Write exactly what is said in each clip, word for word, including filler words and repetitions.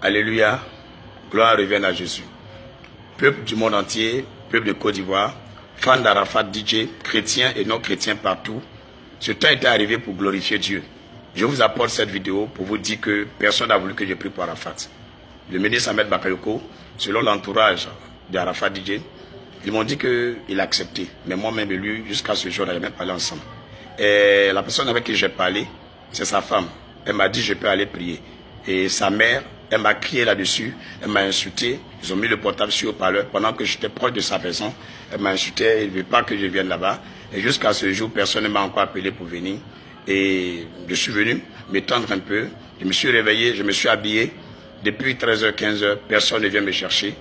Alléluia. Gloire revienne à Jésus. Peuple du monde entier, peuple de Côte d'Ivoire, fans d'Arafat D J, chrétiens et non chrétiens partout, ce temps est arrivé pour glorifier Dieu. Je vous apporte cette vidéo pour vous dire que personne n'a voulu que je prie pour Arafat. Le ministre Ahmed Bakayoko, selon l'entourage d'Arafat D J, ils m'ont dit qu'il a accepté. Mais moi-même et lui, jusqu'à ce jour, on n'avait même pas parlé ensemble. Et la personne avec qui j'ai parlé, c'est sa femme. Elle m'a dit je peux aller prier. Et sa mère, elle m'a crié là-dessus, elle m'a insulté. Ils ont mis le portable sur haut-parleur pendant que j'étais proche de sa maison. Elle m'a insulté, il ne veut pas que je vienne là-bas. Et jusqu'à ce jour, personne ne m'a encore appelé pour venir. Et je suis venu m'étendre un peu. Je me suis réveillé, je me suis habillé. Depuis treize heures, quinze heures, personne ne vient me chercher.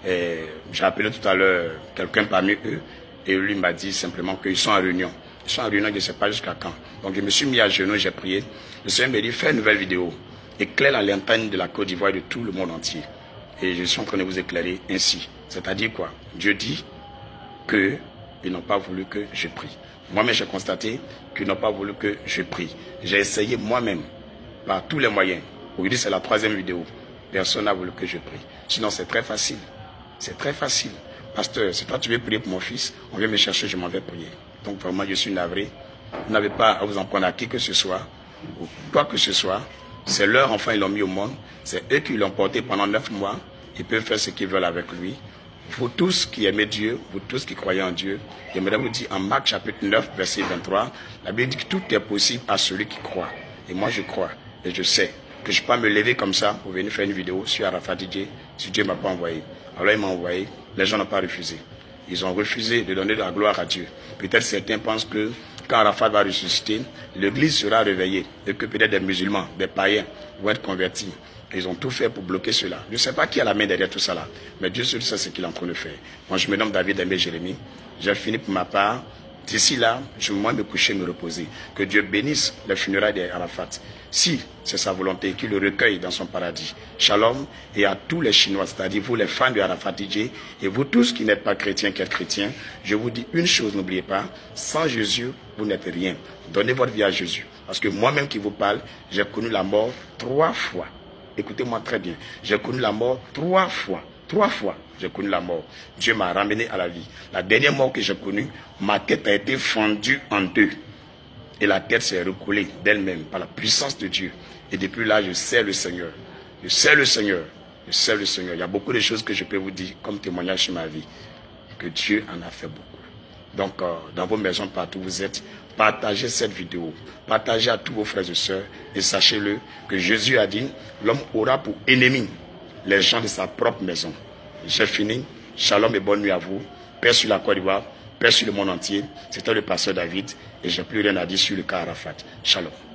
J'ai appelé tout à l'heure quelqu'un parmi eux. Et lui m'a dit simplement qu'ils sont en réunion. Ils sont en réunion, je ne sais pas jusqu'à quand. Donc je me suis mis à genoux, j'ai prié. Le Seigneur m'a dit, fais une nouvelle vidéo. Éclaire la lanterne de la Côte d'Ivoire et de tout le monde entier. Et je suis en train de vous éclairer ainsi. C'est-à-dire quoi? Dieu dit qu'ils n'ont pas voulu que je prie. Moi-même, j'ai constaté qu'ils n'ont pas voulu que je prie. J'ai essayé moi-même, par tous les moyens. Aujourd'hui, c'est la troisième vidéo. Personne n'a voulu que je prie. Sinon, c'est très facile. C'est très facile. Pasteur, si toi tu veux prier pour mon fils, on vient me chercher, je m'en vais prier. Donc vraiment, je suis navré. Vous n'avez pas à vous en prendre à qui que ce soit, ou quoi que ce soit. C'est leur enfant, ils l'ont mis au monde. C'est eux qui l'ont porté pendant neuf mois. Ils peuvent faire ce qu'ils veulent avec lui. Vous tous qui aimez Dieu, vous tous qui croyez en Dieu, j'aimerais vous dire en Marc chapitre neuf, verset vingt-trois, la Bible dit que tout est possible à celui qui croit. Et moi je crois, et je sais que je ne peux pas me lever comme ça pour venir faire une vidéo sur Arafat D J si Dieu ne m'a pas envoyé. Alors il m'a envoyé, les gens n'ont pas refusé. Ils ont refusé de donner de la gloire à Dieu. Peut-être certains pensent que quand Arafat va ressusciter, l'église sera réveillée et que peut-être des musulmans, des païens vont être convertis. Ils ont tout fait pour bloquer cela. Je ne sais pas qui a la main derrière tout ça là, mais Dieu seul sait ce qu'il est en train de faire. Moi je me nomme David Aimé Jérémie. J'ai fini pour ma part. D'ici là, je vais me coucher, me reposer. Que Dieu bénisse les funérailles d'Arafat. Si c'est sa volonté, qu'il le recueille dans son paradis. Shalom, et à tous les Chinois, c'est-à-dire vous les fans de Arafat D J, et vous tous qui n'êtes pas chrétiens, qui êtes chrétiens, je vous dis une chose, n'oubliez pas, sans Jésus, vous n'êtes rien. Donnez votre vie à Jésus. Parce que moi-même qui vous parle, j'ai connu la mort trois fois. Écoutez-moi très bien. J'ai connu la mort trois fois. Trois fois, j'ai connu la mort. Dieu m'a ramené à la vie. La dernière mort que j'ai connue, ma tête a été fendue en deux. Et la tête s'est recoulée d'elle-même par la puissance de Dieu. Et depuis là, je sais le Seigneur. Je sais le Seigneur. Je sais le Seigneur. Il y a beaucoup de choses que je peux vous dire comme témoignage sur ma vie. Que Dieu en a fait beaucoup. Donc, euh, dans vos maisons, partout où vous êtes, partagez cette vidéo. Partagez à tous vos frères et sœurs. Et sachez-le que Jésus a dit, l'homme aura pour ennemi les gens de sa propre maison. J'ai fini. Shalom et bonne nuit à vous. Paix sur la Côte d'Ivoire, paix sur le monde entier. C'était le pasteur David et j'ai plus rien à dire sur le cas Arafat. Shalom.